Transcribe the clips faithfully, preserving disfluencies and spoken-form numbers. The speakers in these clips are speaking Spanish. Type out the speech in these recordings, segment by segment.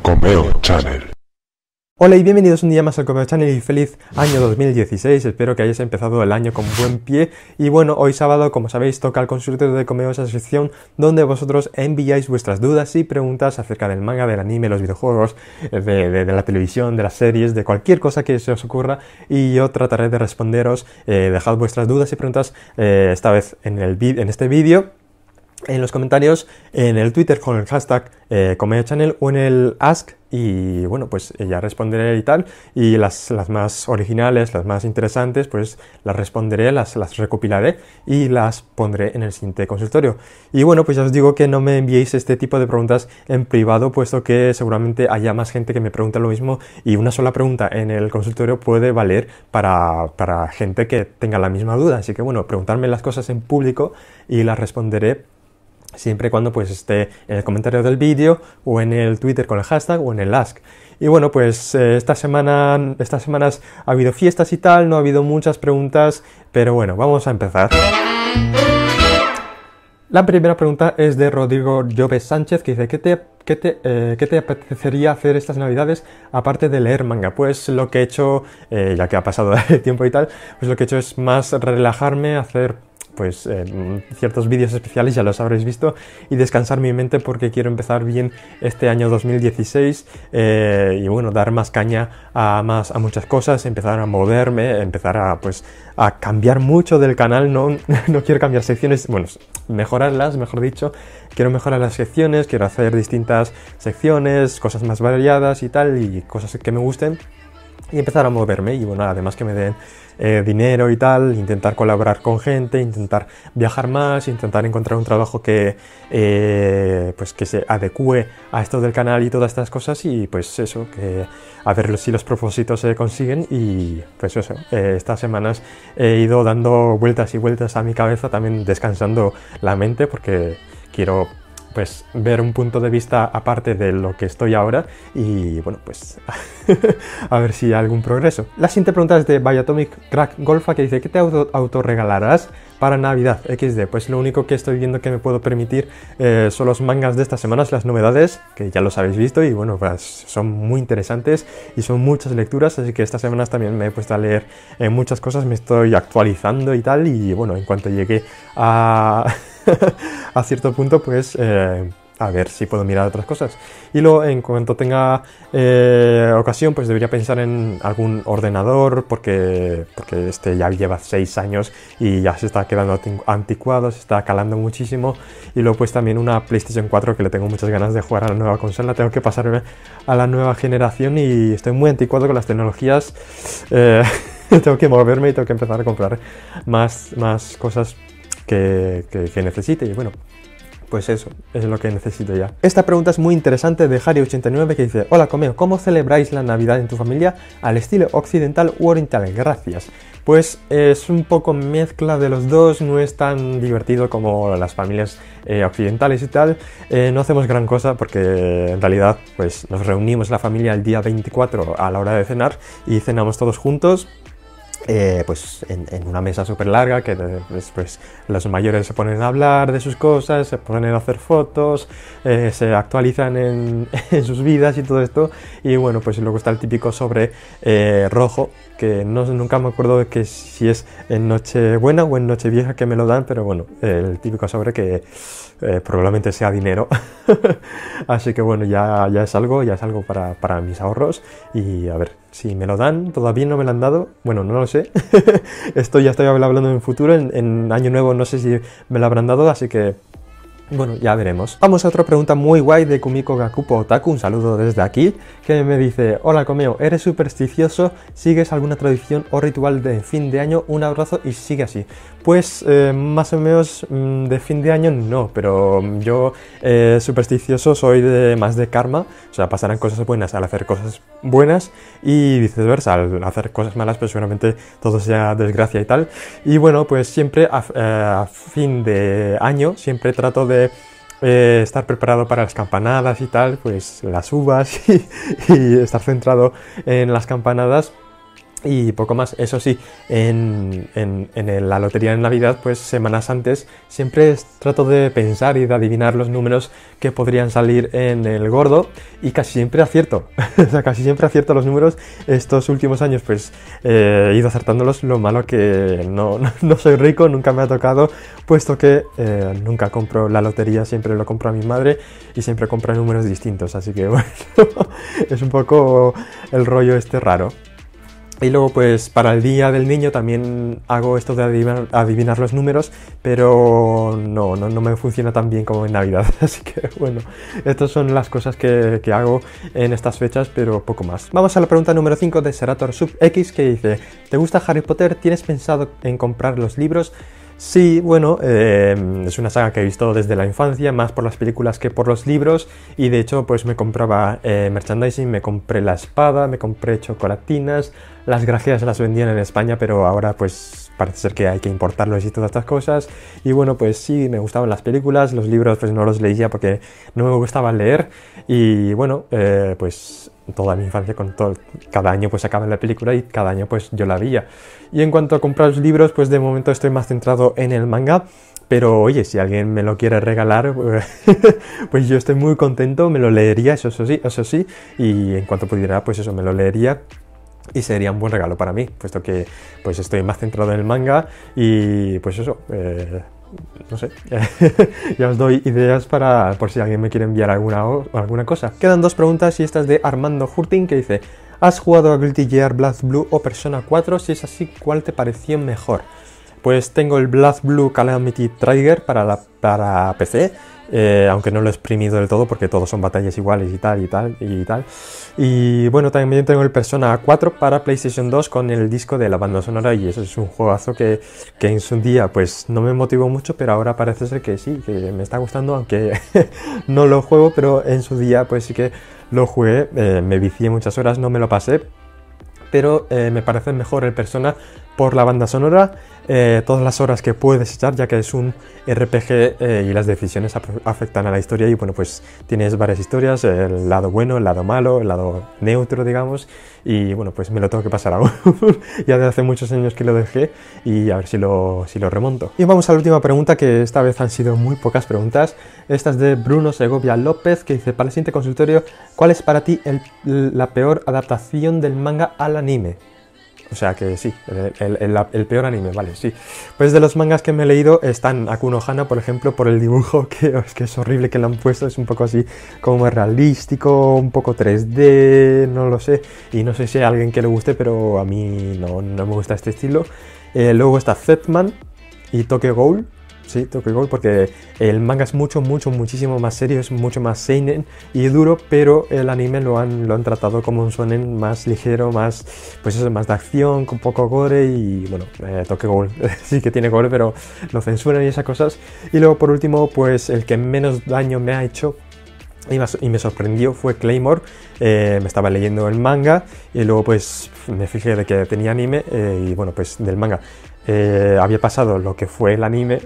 Comeo Channel. Hola y bienvenidos un día más al Comeo Channel y feliz año dos mil dieciséis, espero que hayáis empezado el año con buen pie y bueno, hoy sábado, como sabéis, toca el consultorio de Comeo, esa sección donde vosotros enviáis vuestras dudas y preguntas acerca del manga, del anime, los videojuegos, de, de, de la televisión, de las series, de cualquier cosa que se os ocurra y yo trataré de responderos, eh, dejad vuestras dudas y preguntas eh, esta vez en, el en este vídeo, en los comentarios, en el Twitter con el hashtag eh, Comeo Channel o en el Ask y bueno, pues ya responderé y tal, y las, las más originales, las más interesantes, pues las responderé, las, las recopilaré y las pondré en el siguiente consultorio. Y bueno, pues ya os digo que no me enviéis este tipo de preguntas en privado, puesto que seguramente haya más gente que me pregunta lo mismo y una sola pregunta en el consultorio puede valer para, para gente que tenga la misma duda. Así que bueno, preguntarme las cosas en público y las responderé siempre y cuando pues esté en el comentario del vídeo o en el Twitter con el hashtag o en el Ask. Y bueno, pues eh, esta semana, estas semanas ha habido fiestas y tal, no ha habido muchas preguntas, pero bueno, vamos a empezar. La primera pregunta es de Rodrigo Lloves Sánchez, que dice: ¿Qué te, qué, te, eh, ¿qué te apetecería hacer estas navidades aparte de leer manga? Pues lo que he hecho, eh, ya que ha pasado el tiempo y tal, pues lo que he hecho es más relajarme, hacer pues eh, ciertos vídeos especiales, ya los habréis visto, y descansar mi mente porque quiero empezar bien este año dos mil dieciséis eh, y bueno, dar más caña a, más, a muchas cosas, empezar a moverme, empezar a pues a cambiar mucho del canal, no, no quiero cambiar secciones, bueno, mejorarlas, mejor dicho, quiero mejorar las secciones, quiero hacer distintas secciones, cosas más variadas y tal, y cosas que me gusten, y empezar a moverme, y bueno, además que me den eh, dinero y tal, intentar colaborar con gente, intentar viajar más, intentar encontrar un trabajo que eh, pues que se adecue a esto del canal y todas estas cosas, y pues eso, que a ver si los propósitos se consiguen. Y pues eso, eh, estas semanas he ido dando vueltas y vueltas a mi cabeza, también descansando la mente, porque quiero pues ver un punto de vista aparte de lo que estoy ahora y bueno, pues a ver si hay algún progreso. La siguiente pregunta es de Biatomic Crack Golfa, que dice: ¿qué te auto autorregalarás para Navidad? equis de, pues lo único que estoy viendo que me puedo permitir eh, son los mangas de estas semanas, las novedades, que ya los habéis visto y bueno, pues son muy interesantes y son muchas lecturas, así que estas semanas también me he puesto a leer eh, muchas cosas, me estoy actualizando y tal, y bueno, en cuanto llegue a a cierto punto, pues eh, a ver si puedo mirar otras cosas. Y luego, en cuanto tenga eh, ocasión, pues debería pensar en algún ordenador, porque, porque este ya lleva seis años y ya se está quedando anticuado, se está calando muchísimo. Y luego pues también una PlayStation cuatro, que le tengo muchas ganas de jugar a la nueva consola, tengo que pasarme a la nueva generación y estoy muy anticuado con las tecnologías. Eh, tengo que moverme y tengo que empezar a comprar más, más cosas Que, que, que necesite, y bueno, pues eso es lo que necesito ya. Esta pregunta es muy interesante, de Harry ochenta y nueve, que dice: hola Comeo, ¿cómo celebráis la Navidad en tu familia al estilo occidental u oriental? Gracias. Pues es un poco mezcla de los dos, no es tan divertido como las familias eh, occidentales y tal. Eh, no hacemos gran cosa porque en realidad pues nos reunimos la familia el día veinticuatro a la hora de cenar y cenamos todos juntos. Eh, pues en, en una mesa súper larga, que después los mayores se ponen a hablar de sus cosas, se ponen a hacer fotos, eh, se actualizan en, en sus vidas y todo esto. Y bueno, pues luego está el típico sobre eh, rojo, que no, nunca me acuerdo de que si es en Nochebuena o en Nochevieja que me lo dan, pero bueno, el típico sobre que eh, probablemente sea dinero. Así que bueno, ya, ya es algo, ya es algo para, para mis ahorros, y a ver si me lo dan. Todavía no me lo han dado, bueno, no lo sé. Esto ya estoy hablando en futuro, en, en año nuevo no sé si me lo habrán dado, así que bueno, ya veremos. Vamos a otra pregunta muy guay de Kumiko Gakupo Otaku, un saludo desde aquí, que me dice: hola Comeo, ¿eres supersticioso? ¿Sigues alguna tradición o ritual de fin de año? Un abrazo y sigue así. Pues eh, más o menos mmm, de fin de año no, pero yo eh, supersticioso soy de, más de karma, o sea, pasarán cosas buenas al hacer cosas buenas y viceversa, al hacer cosas malas pues seguramente todo sea desgracia y tal. Y bueno, pues siempre a, eh, a fin de año siempre trato de Eh, estar preparado para las campanadas y tal, pues las uvas y, y estar centrado en las campanadas Y poco más. Eso sí, en, en, en la lotería de Navidad, pues semanas antes, siempre trato de pensar y de adivinar los números que podrían salir en el gordo, y casi siempre acierto. O sea, casi siempre acierto los números. Estos últimos años, pues eh, he ido acertándolos. Lo malo que no, no, no soy rico, nunca me ha tocado, puesto que eh, nunca compro la lotería, siempre lo compro a mi madre y siempre compra números distintos. Así que bueno, es un poco el rollo este raro. Y luego, pues, para el Día del Niño también hago esto de adivinar, adivinar los números, pero no, no, no me funciona tan bien como en Navidad. Así que, bueno, estas son las cosas que, que hago en estas fechas, pero poco más. Vamos a la pregunta número cinco de Serator Sub X, que dice: ¿te gusta Harry Potter? ¿Tienes pensado en comprar los libros? Sí, bueno, eh, es una saga que he visto desde la infancia, más por las películas que por los libros, y de hecho pues me compraba eh, merchandising, me compré la espada, me compré chocolatinas, las grajeas las vendían en España, pero ahora pues parece ser que hay que importarlos y todas estas cosas, y bueno, pues sí, me gustaban las películas, los libros pues no los leía porque no me gustaba leer, y bueno, eh, pues toda mi infancia, con todo, cada año pues sacaba la película y cada año pues yo la veía. Y en cuanto a comprar los libros, pues de momento estoy más centrado en el manga, pero oye, si alguien me lo quiere regalar, pues yo estoy muy contento, me lo leería, eso, eso sí, eso sí, y en cuanto pudiera, pues eso, me lo leería. Y sería un buen regalo para mí, puesto que pues estoy más centrado en el manga y pues eso, eh, no sé, ya os doy ideas para por si alguien me quiere enviar alguna, alguna cosa. Quedan dos preguntas y esta es de Armando Hurting, que dice: ¿has jugado a Guilty Gear, BlazBlue o Persona cuatro? Si es así, ¿cuál te pareció mejor? Pues tengo el BlazBlue Calamity Trigger para, la, para P C, eh, aunque no lo he exprimido del todo porque todos son batallas iguales y tal y tal y tal. Y bueno, también tengo el Persona cuatro para PlayStation dos con el disco de la banda sonora, y eso es un juegazo que, que en su día pues no me motivó mucho, pero ahora parece ser que sí, que me está gustando, aunque no lo juego, pero en su día pues sí que lo jugué, eh, me vicié muchas horas, no me lo pasé, pero eh, me parece mejor el Persona por la banda sonora, eh, todas las horas que puedes echar, ya que es un R P G eh, y las decisiones afectan a la historia, y bueno, pues tienes varias historias, el lado bueno, el lado malo, el lado neutro, digamos, y bueno, pues me lo tengo que pasar aún. Ya de hace muchos años que lo dejé, y a ver si lo, si lo remonto. Y vamos a la última pregunta, que esta vez han sido muy pocas preguntas. Esta es de Bruno Segovia López, que dice: para el siguiente consultorio, ¿cuál es para ti el, la peor adaptación del manga al anime? O sea que sí, el, el, el, el peor anime, vale, sí. Pues de los mangas que me he leído están Aku no Hana, por ejemplo, por el dibujo, que es que es horrible que lo han puesto, es un poco así como realístico, un poco tres D, no lo sé. Y no sé si hay alguien que le guste, pero a mí no, no me gusta este estilo. Eh, luego está Zetman y Tokyo Ghoul. Sí, Tokyo Ghoul, porque el manga es mucho, mucho, muchísimo más serio, es mucho más seinen y duro, pero el anime lo han, lo han tratado como un shonen más ligero, más, pues eso, más de acción, con poco gore, y bueno, eh, Tokyo Ghoul sí que tiene gore, pero lo censuran y esas cosas. Y luego, por último, pues el que menos daño me ha hecho y me sorprendió fue Claymore. Eh, me estaba leyendo el manga y luego pues me fijé de que tenía anime, eh, y bueno, pues del manga eh, había pasado lo que fue el anime,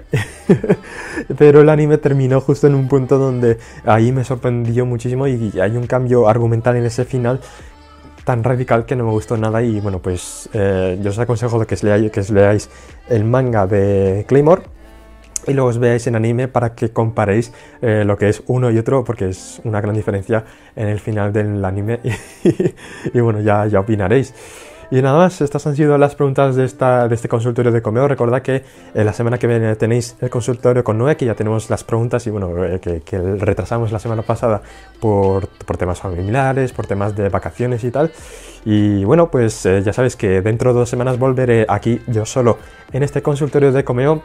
pero el anime terminó justo en un punto donde ahí me sorprendió muchísimo, y hay un cambio argumental en ese final tan radical que no me gustó nada. Y bueno, pues eh, yo os aconsejo de que os leáis, que os leáis el manga de Claymore y luego os veáis en anime para que comparéis eh, lo que es uno y otro, porque es una gran diferencia en el final del anime. y, y bueno, ya, ya opinaréis. Y nada más, estas han sido las preguntas de, esta, de este consultorio de Komeo. Recordad que eh, la semana que viene tenéis el consultorio con Noé, que ya tenemos las preguntas, y bueno, eh, que, que retrasamos la semana pasada por, por temas familiares, por temas de vacaciones y tal. Y bueno, pues eh, ya sabéis que dentro de dos semanas volveré aquí yo solo en este consultorio de Komeo.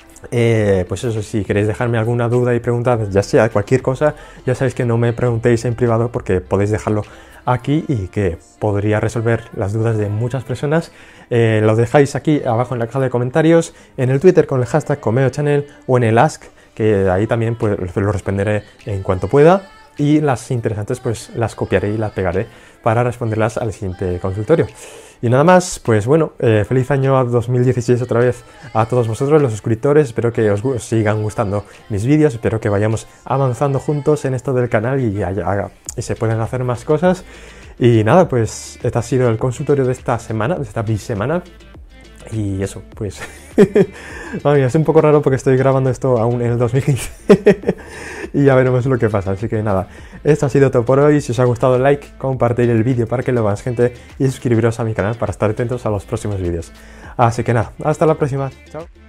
Eh, pues eso, si queréis dejarme alguna duda y preguntar, ya sea cualquier cosa, ya sabéis que no me preguntéis en privado, porque podéis dejarlo aquí y que podría resolver las dudas de muchas personas. Eh, lo dejáis aquí abajo en la caja de comentarios, en el Twitter con el hashtag KomeoChannel, o en el Ask, que ahí también pues lo responderé en cuanto pueda, y las interesantes pues las copiaré y las pegaré para responderlas al siguiente consultorio. Y nada más, pues bueno, eh, feliz año dos mil dieciséis otra vez a todos vosotros, los suscriptores. Espero que os, os sigan gustando mis vídeos, espero que vayamos avanzando juntos en esto del canal y, haya, y se puedan hacer más cosas. Y nada, pues este ha sido el consultorio de esta semana, de esta bisemana. Y eso, pues... Ay, es un poco raro porque estoy grabando esto aún en el dos mil quince. Y ya veremos lo que pasa. Así que nada, esto ha sido todo por hoy. Si os ha gustado, like, compartir el vídeo para que lo vea más gente y suscribiros a mi canal para estar atentos a los próximos vídeos. Así que nada, hasta la próxima. Chao.